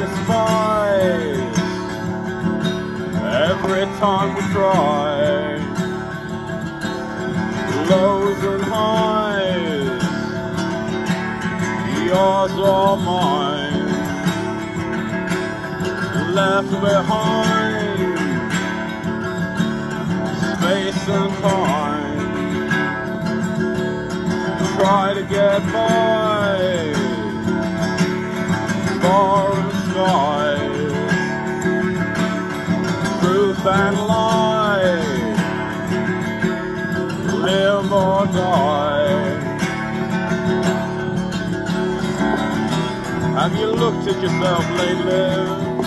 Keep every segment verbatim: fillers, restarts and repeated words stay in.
despise every time we try. Lows and highs, yours or mine, left behind space and time. Try to get by, far and skies, truth and lie, live or die. Have you looked at yourself lately?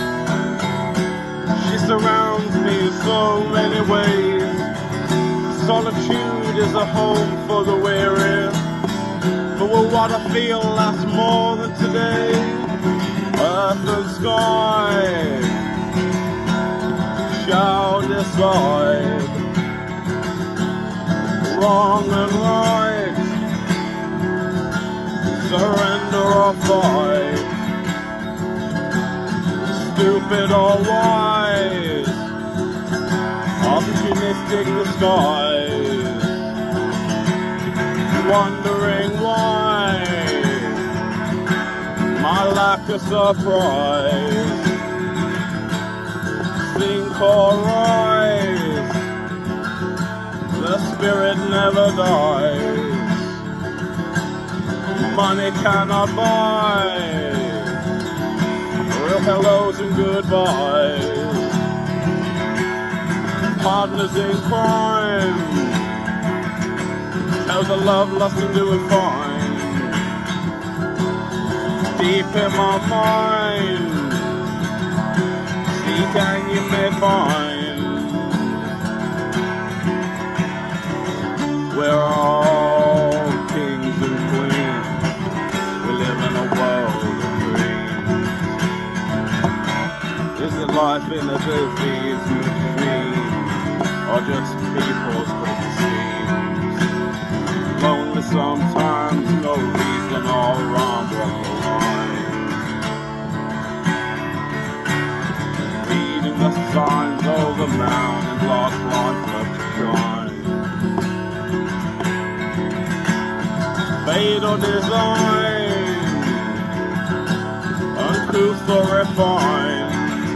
She surrounds me in so many ways. Solitude is a home for the weary, but will what I feel lasts more than today? Earth and sky shall decide wrong and right, surrender or fight, stupid or wise, opportunistic disguise, wondering why my lack of surprise. Sink or rise, the spirit never dies. Money cannot buy real hellos and goodbyes. Partners in crime, how's the love lost and doing fine. Deep in my mind, seek and you may find. We're all kings and queens, we live in a world of dreams. Is it life in a disease and dream, or just people's crazy schemes? Lonely sometimes, no reason all wrong, walk the line. Reading the signs of the mountains, lost life left to shine. Fate or design, uncouth or refined,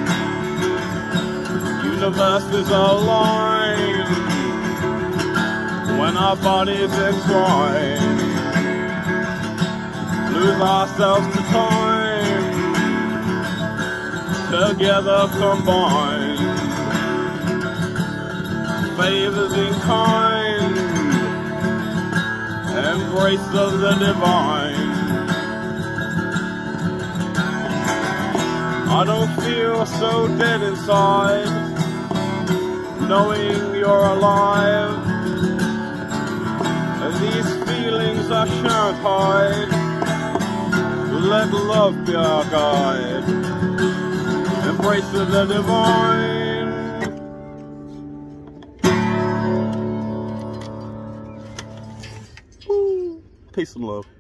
universes align when our bodies entwine. Lose ourselves to time, together combined. Favors in kind, embrace of the divine. I don't feel so dead inside, knowing you're alive. And these feelings I shan't hide. Let love be our guide. Embrace of the divine. Peace and love.